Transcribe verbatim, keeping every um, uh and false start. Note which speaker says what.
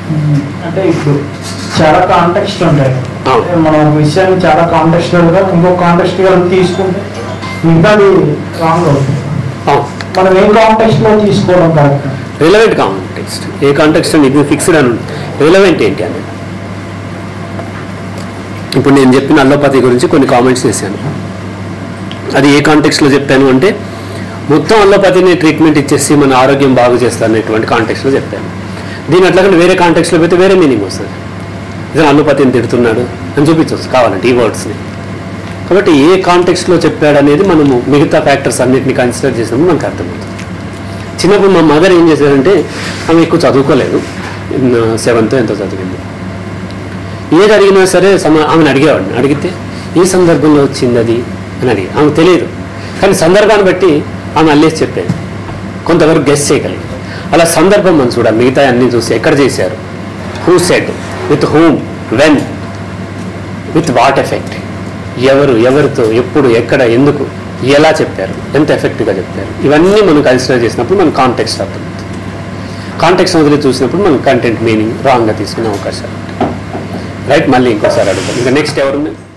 Speaker 1: అంటే ఇప్పుడు చాలా కాంటెక్స్ట్ ఉంటాయి, మనం ఒక విషయాన్ని చాలా కాంటెక్స్చువల్గా ఇంకో కాంటెక్స్చువల్ తీసుకుంటే మిగతాది రాంగ్ అవుతుంది. మనం ఏ కాంటెక్స్ట్లో తీసుకోవడం కరెక్ట్?
Speaker 2: Relevant context. ఏ కాంటెక్స్ట్ అని ఇది ఫిక్స్డ్ అని రిలవెంట్ ఏంటి అనేది. ఇప్పుడు నేను చెప్పిన అల్లోపతి గురించి కొన్ని కామెంట్స్ చేశాను. అది ఏ కాంటెక్స్ట్లో చెప్పాను అంటే మొత్తం అల్లోపతిని ట్రీట్మెంట్ ఇచ్చేసి మన ఆరోగ్యం బాగు చేస్తారనేటువంటి కాంటెక్స్లో చెప్పాను. దీని అట్లాగే వేరే కాంటెక్స్లో పెడితే వేరే మీనింగ్ వస్తుంది. ఇతను అల్లోపతిని తిడుతున్నాడు అని చూపించవచ్చు కావాలంటే ఈ వర్డ్స్ని. కాబట్టి ఏ కాంటెక్స్ట్లో చెప్పాడు అనేది మనము మిగతా ఫ్యాక్టర్స్ అన్నింటినీ కన్సిడర్ చేసినప్పుడు మనకు అర్థమవుతుంది. చిన్నప్పుడు మా మదర్ ఏం చేశారంటే ఆమె ఎక్కువ చదువుకోలేదు, సెవెంత్ ఎంతో చదివింది. ఏది అడిగినా సరే సమా ఆమెను అడిగేవాడిని. అడిగితే ఏ సందర్భంలో వచ్చింది అది అని అడిగి ఆమెకు తెలియదు, కానీ సందర్భాన్ని బట్టి ఆమె అల్లేసి చెప్పేది, కొంతవరకు గెస్ చేయగలిగింది. అలా సందర్భం మనం చూడాలి. మిగతా అన్నీ చూసి ఎక్కడ చేశారు, who said, with whom, when, with what effect, ఎవరు ఎవరితో ఎప్పుడు ఎక్కడ ఎందుకు ఎలా చెప్పారు, ఎంత ఎఫెక్టివ్గా చెప్పారు, ఇవన్నీ మనం కన్సిడర్ చేసినప్పుడు మనం కాంటెక్స్ట్ అర్థమవుతుంది. కాంటెక్స్ట్ వదిలి చూసినప్పుడు మనం కంటెంట్ మీనింగ్ రాంగ్గా తీసుకునే అవకాశాలు ఉంటాయి. రైట్, మళ్ళీ ఇంకోసారి అడుగుతాం. ఇంకా నెక్స్ట్ ఎవరున్నాయి?